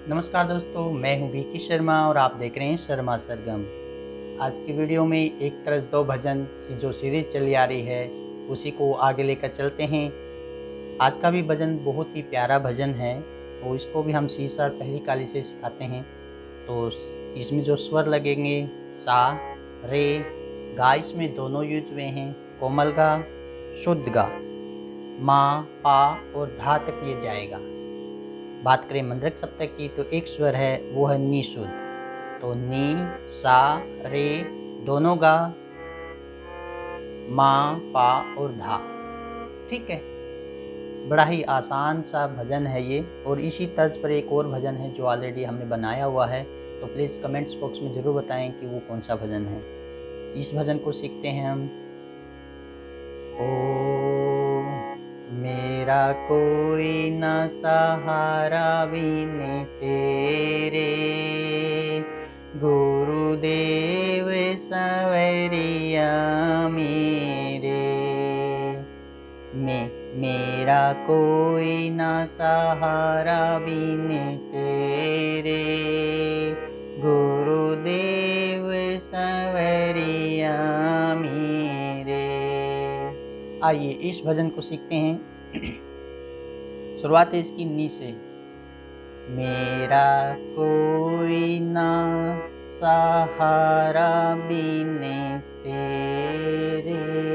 नमस्कार दोस्तों, मैं हूं वीकी शर्मा और आप देख रहे हैं शर्मा सरगम। आज की वीडियो में एक तरह दो भजन की जो सीरीज चली आ रही है उसी को आगे लेकर चलते हैं। आज का भी भजन बहुत ही प्यारा भजन है और इसको भी हम सी शार पहली काली से सिखाते हैं। तो इसमें जो स्वर लगेंगे सा, रे, गा इसमें दोनों यूज हुए हैं, कोमल गा, शुद्ध गा, मा, पा और धा तक ये जाएगा। बात करें मंद्रक सप्तक की तो एक स्वर है वो है नी शुद्ध। तो नी, सा, रे दोनों गा, मा, पा और धा। ठीक है, बड़ा ही आसान सा भजन है ये। और इसी तर्ज पर एक और भजन है जो ऑलरेडी हमने बनाया हुआ है, तो प्लीज़ कमेंट्स बॉक्स में ज़रूर बताएं कि वो कौन सा भजन है। इस भजन को सीखते हैं हम। ओ मेरा कोई न सहारा बिन तेरे, गुरुदेव सवरिया मेरे। मेरा कोई न सहारा बिन तेरे, गुरुदेव सवरिया मेरे। आइए इस भजन को सीखते हैं। शुरुआत है इसकी नी से। मेरा कोई ना सहारा बिन तेरे,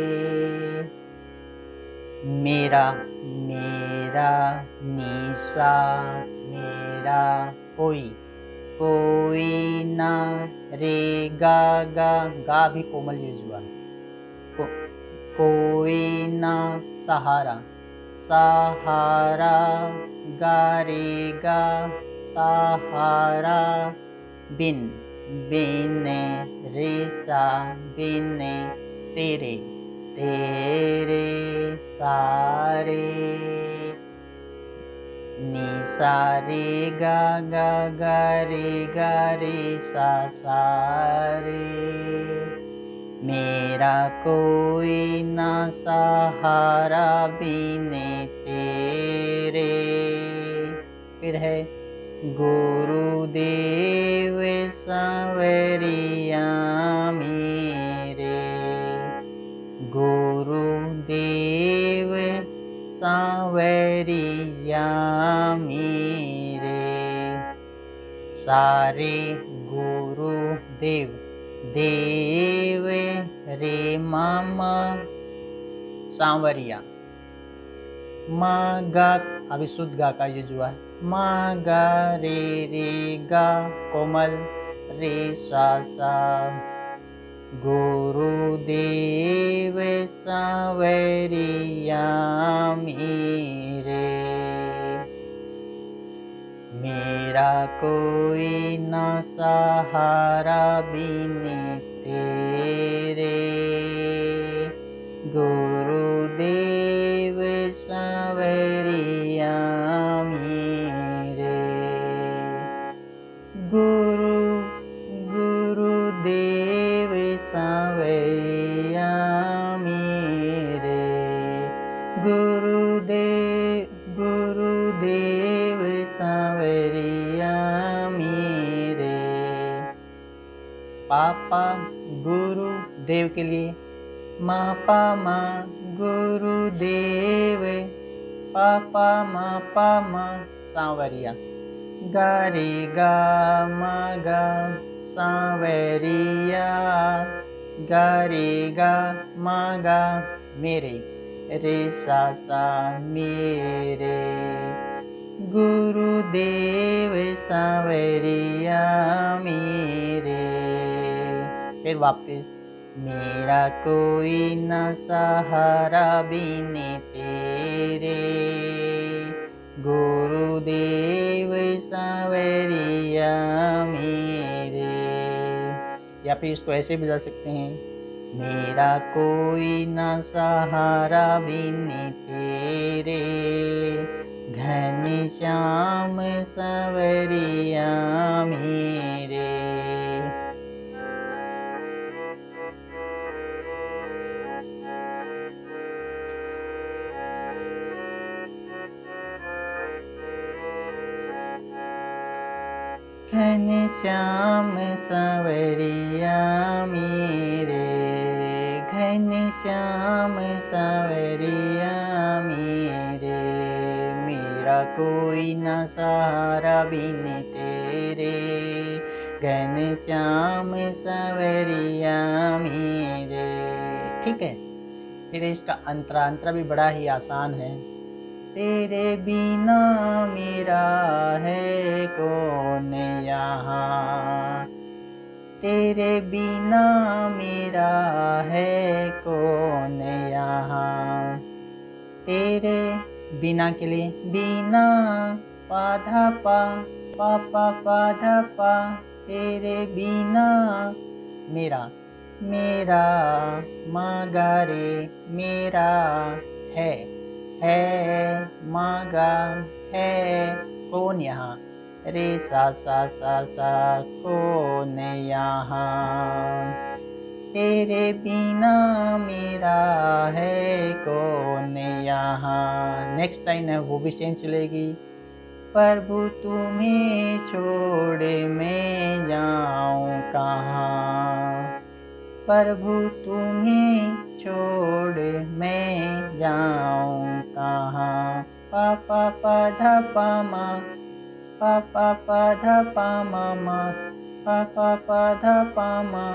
मेरा मेरा निशा, मेरा कोई कोई ना, रे गा गा, गा भी कोमल यूज हुआ। को, कोई ना सहारा, सहारा गा रे गा, सहारा बिन, बिन रे सा, बिन तेरे, तेरे सारे, नी सा रे गा गा गा रे सा सा रे। मेरा कोई ना सहारा बिन तेरे। फिर है गुरुदेव सांवरिया मेरे, गुरुदेव सांवरिया मेरे। सारे गुरुदेव, देव रे मामा सांवरिया, मा गा अभी शुद्ध गा का यूज हुआ है। मा गा रे रे गा कोमल, रे सा सा, गुरुदेव सांवरिया मेरे। मेरा कोई न सहारा बिन तेरे, गुरुदेव सांवरिया मेरे। गुरुदेव सांवरिया मेरे, गुरुदेव सांवरिया मेरे। पापा गुरु देव के लिए, मा पा मा गुरुदेव, पापा मा सांवरिया, गा रे गा मा गा सांवरिया, गा रे गा मा गा मेरे, रे सा सा मेरे। गुरुदेव सांवरिया मेरे। फिर वापस, मेरा कोई न सहारा बिन तेरे, गुरुदेव सांवरिया मेरे। या फिर इसको ऐसे भी जा सकते हैं, मेरा कोई न सहारा बिन तेरे, घनश्याम सांवरिया मेरे। घनश्याम सांवरिया मेरे, घनश्याम सांवरिया मेरे, मेरा कोई न सहारा बिन तेरे, घनश्याम सांवरिया मेरे। ठीक है, फिर इसका अंतरा भी बड़ा ही आसान है। तेरे बिना मेरा है कौन यहाँ, तेरे बिना मेरा है कौन यहाँ। तेरे बिना के लिए बिना पाधा पा पा पाधा पा, तेरे बिना मेरा, मेरा मागा रे मेरा है मागा है कौन यहाँ, रे सा कौन यहाँ। तेरे बिना मेरा है कौन यहाँ। नेक्स्ट लाइन है वो भी सेम चलेगी। प्रभु तुम्हें छोड़ मैं जाऊँ कहाँ, प्रभु तुम्हें छोड़ मैं जाऊँ कहाँ। पापा पाधा पामा पापा पाधा पामा मा, पापा पाधा पामा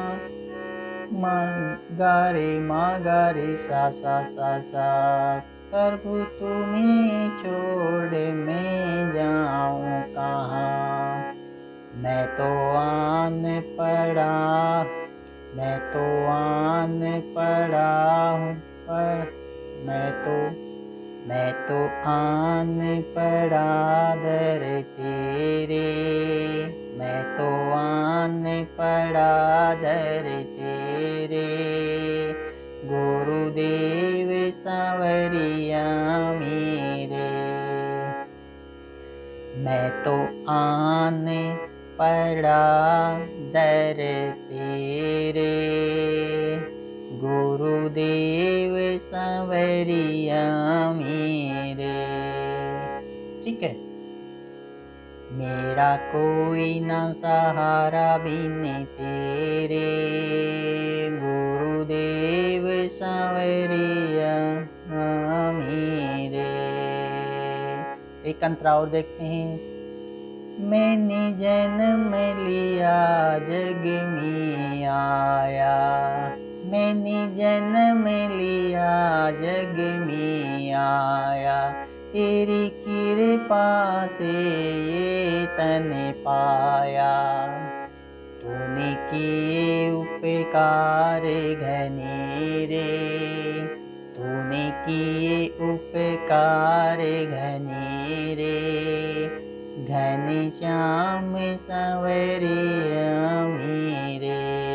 मा गा रे सा सा। प्रभु तुम्हें छोड़ मैं जाऊँ कहाँ। मैं तो आन पड़ा, मैं तो आन पड़ा हूँ, पर मैं तो आन पड़ा दर तेरे, मैं तो आन पड़ा दर तेरे। गुरुदेव सांवरिया मेरे, मैं तो आन पड़ा दर तेरे, गुरुदेव सांवरिया मेरे। ठीक है, मेरा कोई न सहारा बिन तेरे, गुरुदेव सांवरिया मेरे। एक अंतरा और देखते हैं। मैंने जन्म लिया जग में आया, मैंने जन्म लिया जग में आया, तेरी कृपा से ये तन पाया। तूने किए उपकार घनेरे, तूने किए उपकार घनेरे, घनश्याम सांवरिया मेरे,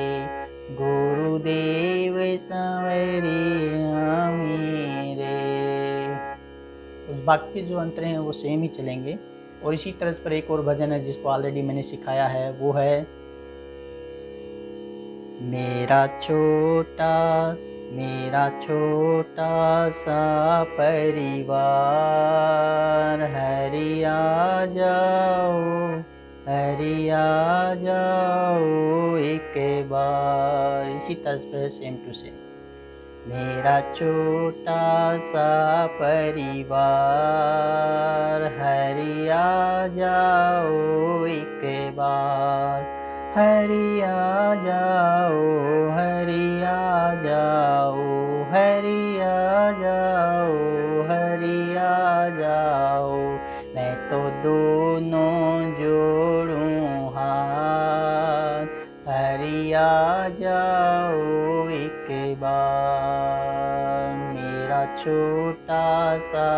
गुरुदेव सांवरिया मेरे। तो बाकी जो अंतरे हैं वो सेम ही चलेंगे। और इसी तरह पर एक और भजन है जिसको ऑलरेडी मैंने सिखाया है, वो है मेरा छोटा सा परिवार, हरि आ जाओ एक बार। इसी तरह पे सेम टू सेम। मेरा छोटा सा परिवार, हरि आ जाओ एक बार, हरि आ जाओ, हरि आ जाओ, हरि आ जाओ, हरि आ जाओ। मैं तो दोनों जोड़ूं हाथ, हरि आ जाओ एक बार। मेरा छोटा सा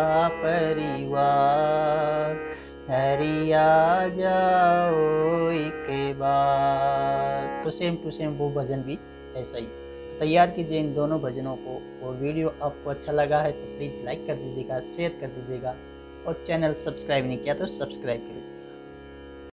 परिवार, हरि आ जाओ एक बार। तो सेम टू सेम वो भजन भी ऐसा ही। तैयार कीजिए इन दोनों भजनों को। और वीडियो आपको अच्छा लगा है तो प्लीज़ लाइक कर दीजिएगा, शेयर कर दीजिएगा, और चैनल सब्सक्राइब नहीं किया तो सब्सक्राइब करिए।